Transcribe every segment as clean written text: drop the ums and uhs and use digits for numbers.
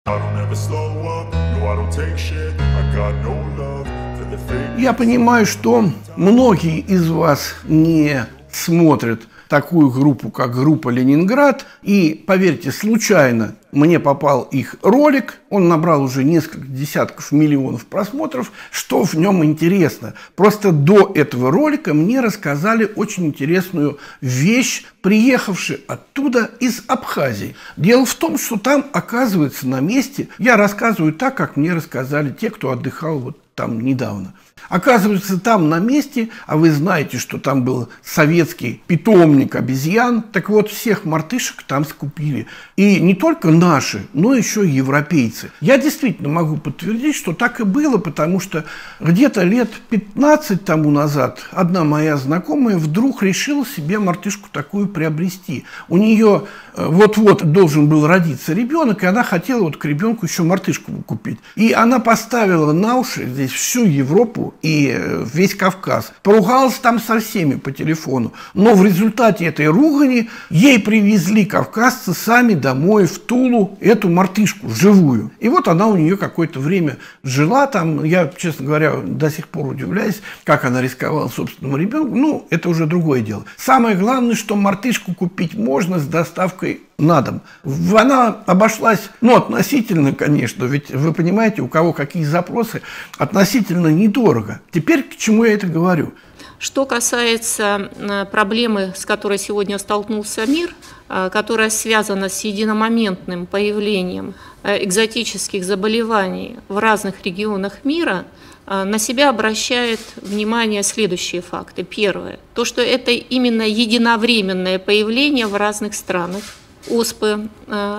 Я понимаю, что многие из вас не смотрят такую группу, как группа «Ленинград». И, поверьте, случайно мне попал их ролик. Он набрал уже несколько десятков миллионов просмотров. Что в нем интересно? Просто до этого ролика мне рассказали очень интересную вещь, приехавшие оттуда из Абхазии. Дело в том, что там, оказывается, на месте, я рассказываю так, как мне рассказали те, кто отдыхал вот там недавно. Оказывается, там на месте, а вы знаете, что там был советский питомник обезьян, так вот, всех мартышек там скупили. И не только наши, но еще и европейцы. Я действительно могу подтвердить, что так и было, потому что где-то лет 15 тому назад одна моя знакомая вдруг решила себе мартышку такую приобрести. У нее вот-вот должен был родиться ребенок, и она хотела вот к ребенку еще мартышку купить. И она поставила на уши здесь всю Европу и весь Кавказ. Поругалась там со всеми по телефону. Но в результате этой ругани ей привезли кавказцы сами домой в Тулу эту мартышку живую. И вот она у нее какое-то время жила там. Я, честно говоря, до сих пор удивляюсь, как она рисковала собственному ребенку. Ну, это уже другое дело. Самое главное, что мартышку купить можно с доставкой на дом. Она обошлась, ну, относительно, конечно, ведь вы понимаете, у кого какие запросы, относительно недорого. Теперь к чему я это говорю? Что касается проблемы, с которой сегодня столкнулся мир, которая связана с единомоментным появлением экзотических заболеваний в разных регионах мира, на себя обращает внимание следующие факты. Первое. То, что это именно единовременное появление в разных странах оспы.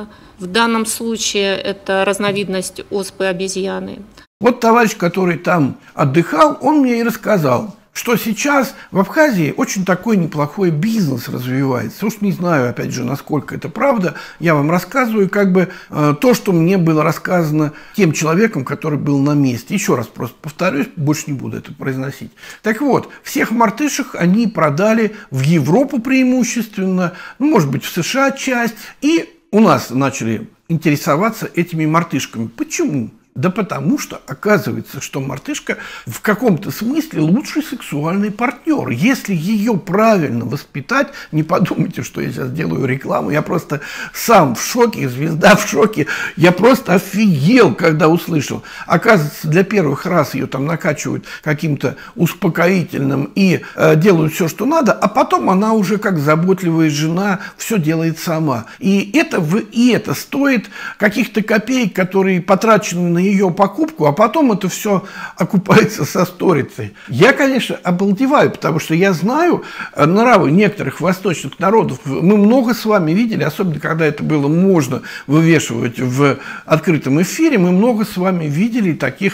В данном случае это разновидность оспы обезьяны. Вот товарищ, который там отдыхал, он мне и рассказал, что сейчас в Абхазии очень такой неплохой бизнес развивается. Уж не знаю, опять же, насколько это правда. Я вам рассказываю как бы то, что мне было рассказано тем человеком, который был на месте. Еще раз просто повторюсь, больше не буду это произносить. Так вот, всех мартышек они продали в Европу преимущественно, ну, может быть, в США часть. И у нас начали интересоваться этими мартышками. Почему? Да потому что оказывается, что мартышка в каком-то смысле лучший сексуальный партнер. Если ее правильно воспитать, не подумайте, что я сейчас делаю рекламу, я просто сам в шоке, звезда в шоке, я просто офигел, когда услышал. Оказывается, для первых раз ее там накачивают каким-то успокоительным и делают все, что надо, а потом она уже как заботливая жена все делает сама. И это стоит каких-то копеек, которые потрачены на ее покупку, а потом это все окупается со сторицей. Я, конечно, обалдеваю, потому что я знаю нравы некоторых восточных народов. Мы много с вами видели, особенно когда это было можно вывешивать в открытом эфире, мы много с вами видели такой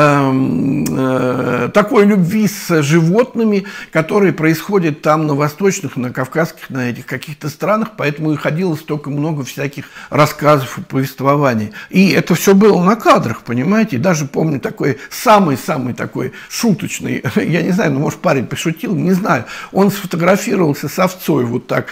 любви с животными, которые происходят там на восточных, на кавказских, на этих каких-то странах, поэтому и ходило столько много всяких рассказов и повествований. И это все было на кадрах, понимаете? Даже помню такой самый-самый такой шуточный, я не знаю, ну, может, парень пошутил, не знаю, он сфотографировался с овцой вот так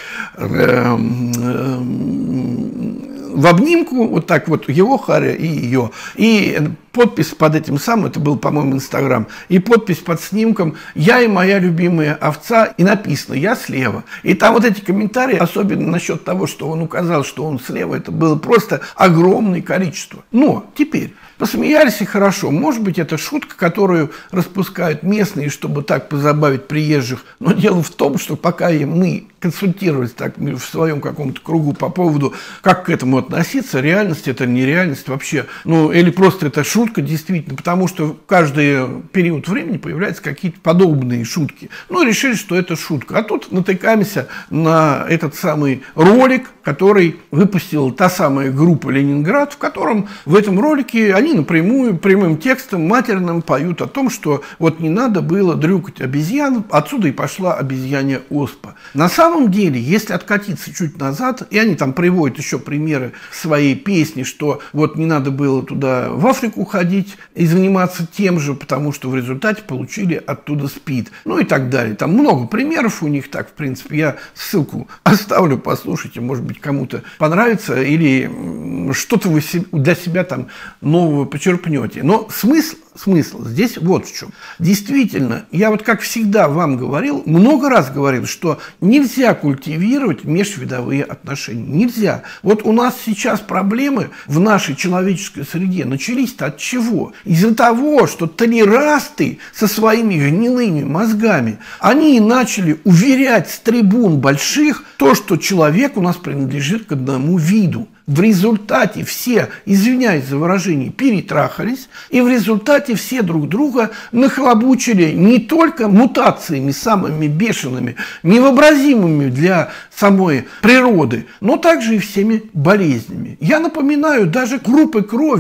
в обнимку, вот так вот, его Харя и ее. И подпись под этим самым, это был, по-моему, Инстаграм, и подпись под снимком «Я и моя любимая овца», и написано «Я слева». И там вот эти комментарии, особенно насчет того, что он указал, что он слева, это было просто огромное количество. Но теперь посмеялись и хорошо. Может быть, это шутка, которую распускают местные, чтобы так позабавить приезжих. Но дело в том, что пока мы консультировались так в своем каком-то кругу по поводу, как к этому относиться, реальность это нереальность вообще, ну, или просто это шутка действительно, потому что в каждый период времени появляются какие-то подобные шутки. Ну, решили, что это шутка. А тут натыкаемся на этот самый ролик, который выпустила та самая группа «Ленинград», в котором в этом ролике они напрямую, прямым текстом, матерным поют о том, что вот не надо было дрюкать обезьян, отсюда и пошла обезьянья оспа. На самом самом деле, если откатиться чуть назад, и они там приводят еще примеры своей песни, что вот не надо было туда в Африку ходить и заниматься тем же, потому что в результате получили оттуда СПИД, ну и так далее. Там много примеров у них, так, в принципе, я ссылку оставлю, послушайте, может быть, кому-то понравится, или что-то вы для себя там нового почерпнете. Но смысл здесь вот в чем. Действительно, я вот как всегда вам говорил, много раз говорил, что нельзя культивировать межвидовые отношения. Нельзя. Вот у нас сейчас проблемы в нашей человеческой среде начались-то от чего? Из-за того, что толерасты со своими гнилыми мозгами, они начали уверять с трибун больших то, что человек у нас принадлежит к одному виду. В результате все, извиняюсь за выражение, перетрахались, и в результате все друг друга нахлобучили не только мутациями самыми бешеными, невообразимыми для самой природы, но также и всеми болезнями. Я напоминаю, даже группы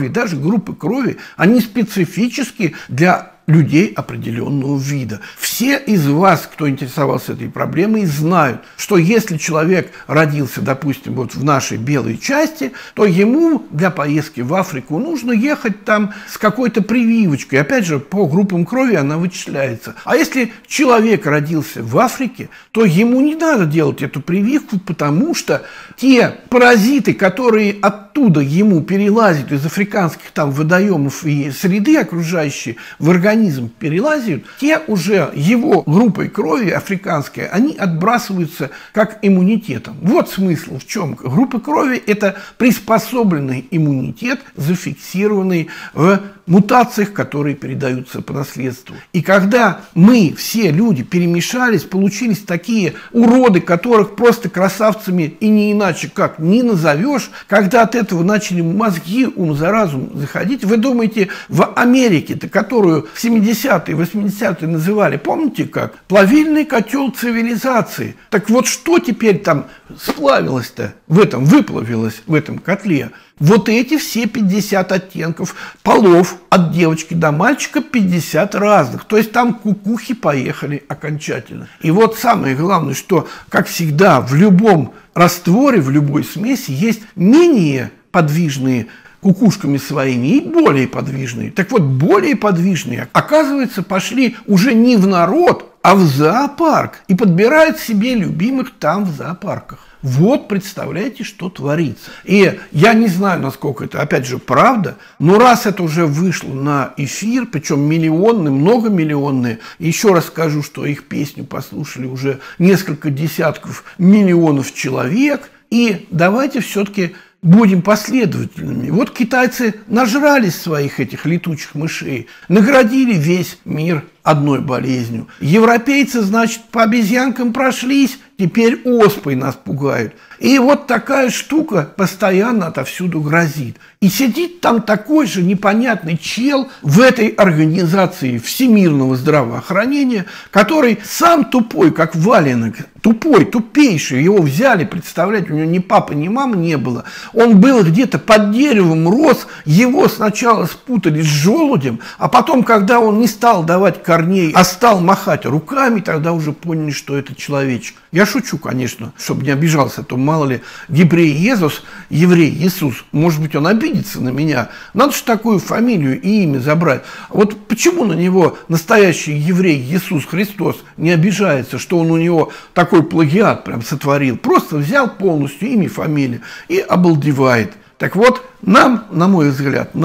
крови, они специфически для людей определенного вида. Все из вас, кто интересовался этой проблемой, знают, что если человек родился, допустим, вот в нашей белой части, то ему для поездки в Африку нужно ехать там с какой-то прививочкой. Опять же, по группам крови она вычисляется. А если человек родился в Африке, то ему не надо делать эту прививку, потому что те паразиты, которые оттуда ему перелазят из африканских там водоемов и среды окружающей в организм перелазят, те уже его группой крови африканской, они отбрасываются как иммунитетом. Вот смысл в чем. Группа крови – это приспособленный иммунитет, зафиксированный в мутациях, которые передаются по наследству. И когда мы, все люди, перемешались, получились такие уроды, которых просто красавцами и не иначе как не назовешь, когда от этого начали мозги, ум за разум заходить, вы думаете, в Америке-то, которую в 70-е, 80-е называли, помните как? Плавильный котел цивилизации. Так вот, что теперь там сплавилось-то выплавилось в этом котле? Вот эти все 50 оттенков полов от девочки до мальчика 50 разных. То есть там кукухи поехали окончательно. И вот самое главное, что, как всегда, в любом растворе, в любой смеси есть менее подвижные кукушками своими и более подвижные. Так вот, более подвижные, оказывается, пошли уже не в народ, а в зоопарк. И подбирают себе любимых там в зоопарках. Вот представляете, что творится. И я не знаю, насколько это, опять же, правда, но раз это уже вышло на эфир, причем миллионный, многомиллионные, еще раз скажу, что их песню послушали уже несколько десятков миллионов человек, и давайте все-таки будем последовательными. Вот китайцы нажрались своих этих летучих мышей, наградили весь мир одной болезнью. Европейцы, значит, по обезьянкам прошлись, теперь оспой нас пугают. И вот такая штука постоянно отовсюду грозит. И сидит там такой же непонятный чел в этой организации всемирного здравоохранения, который сам тупой, как валенок, тупейший, его взяли, представляете, у него ни папы, ни мамы не было. Он был где-то под деревом, рос, его сначала спутали с желудем, а потом, когда он не стал давать корней, а стал махать руками, тогда уже поняли, что это человечек. Я шучу, конечно, чтобы не обижался, а то мало ли еврей Иисус, может быть, он обидится на меня. Надо же такую фамилию и имя забрать. Вот почему на него настоящий еврей Иисус Христос не обижается, что он у него такой плагиат прям сотворил? Просто взял полностью имя, фамилию и обалдевает. Так вот, нам, на мой взгляд,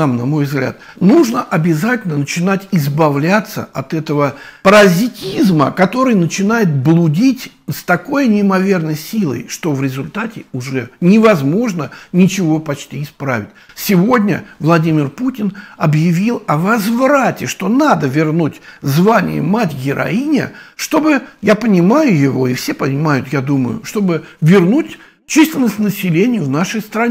нужно обязательно начинать избавляться от этого паразитизма, который начинает блудить с такой неимоверной силой, что в результате уже невозможно ничего почти исправить. Сегодня Владимир Путин объявил о возврате, что надо вернуть звание мать-героиня, чтобы, я понимаю его, и все понимают, я думаю, чтобы вернуть численность населения в нашей стране.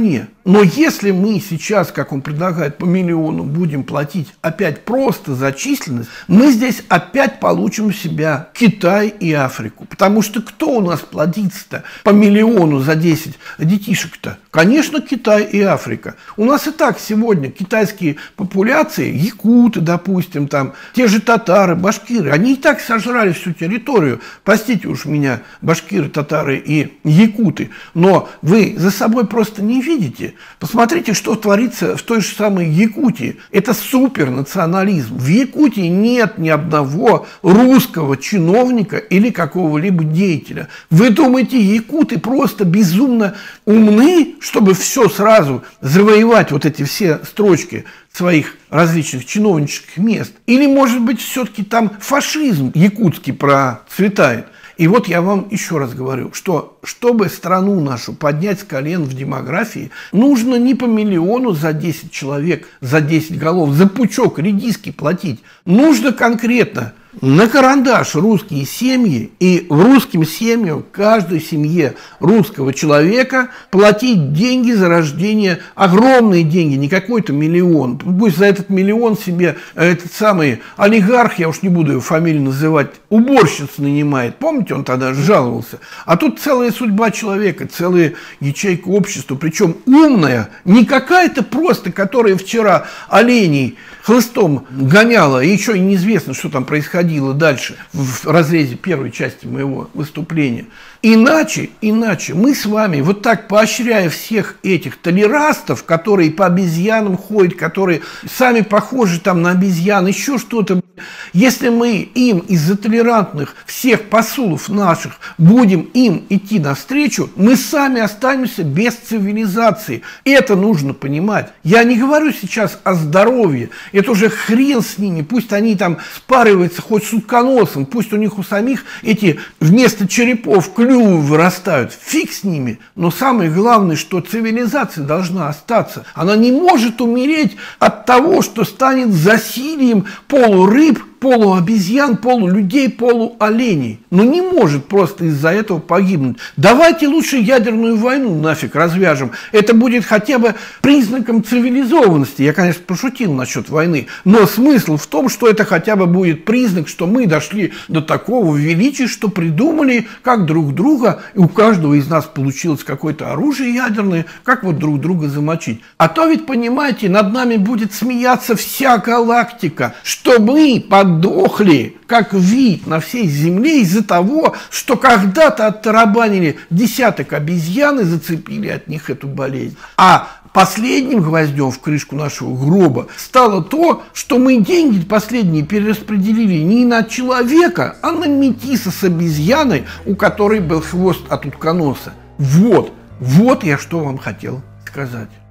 Но если мы сейчас, как он предлагает, по миллиону будем платить опять просто за численность, мы здесь опять получим у себя Китай и Африку. Потому что кто у нас плодится-то по миллиону за 10 детишек-то? Конечно, Китай и Африка. У нас и так сегодня китайские популяции, якуты, допустим, там, те же татары, башкиры, они и так сожрали всю территорию. Простите уж меня, башкиры, татары и якуты. Но вы за собой просто не видите. Посмотрите, что творится в той же самой Якутии. Это супернационализм. В Якутии нет ни одного русского чиновника или какого-либо деятеля. Вы думаете, якуты просто безумно умны, чтобы все сразу завоевать вот эти все строчки своих различных чиновнических мест? Или, может быть, все-таки там фашизм якутский процветает? И вот я вам еще раз говорю, что чтобы страну нашу поднять с колен в демографии, нужно не по миллиону за 10 человек, за 10 голов, за пучок редиски платить. Нужно конкретно на карандаш русские семьи, и в русским семьям, каждой семье русского человека платить деньги за рождение, огромные деньги, не какой-то миллион. Пусть за этот миллион себе этот самый олигарх, я уж не буду его фамилию называть, уборщиц нанимает. Помните, он тогда жаловался? А тут целая судьба человека, целая ячейка общества, причем умная, не какая-то просто, которая вчера оленей хлыстом гоняла, и еще и неизвестно, что там происходило дальше в разрезе первой части моего выступления. Иначе мы с вами, вот так поощряя всех этих толерастов, которые по обезьянам ходят, которые сами похожи там на обезьян, еще что-то, если мы им из-за толерантных всех посулов наших будем им идти навстречу, мы сами останемся без цивилизации. Это нужно понимать. Я не говорю сейчас о здоровье, это уже хрен с ними, пусть они там спариваются хоть с утконосом, пусть у них у самих эти вместо черепов клювы вырастают, фиг с ними. Но самое главное, что цивилизация должна остаться. Она не может умереть от того, что станет засильем полурыб, полуобезьян, полулюдей, полуоленей. Но не может просто из-за этого погибнуть. Давайте лучше ядерную войну нафиг развяжем. Это будет хотя бы признаком цивилизованности. Я, конечно, пошутил насчет войны, но смысл в том, что это хотя бы будет признак, что мы дошли до такого величия, что придумали, как друг друга, и у каждого из нас получилось какое-то оружие ядерное, как вот друг друга замочить. А то ведь, понимаете, над нами будет смеяться вся галактика, что мы подохли, как вид на всей Земле из-за того, что когда-то оттарабанили десяток обезьян и зацепили от них эту болезнь. А последним гвоздем в крышку нашего гроба стало то, что мы деньги последние перераспределили не на человека, а на метиса с обезьяной, у которой был хвост от утконоса. Вот я что вам хотел сказать.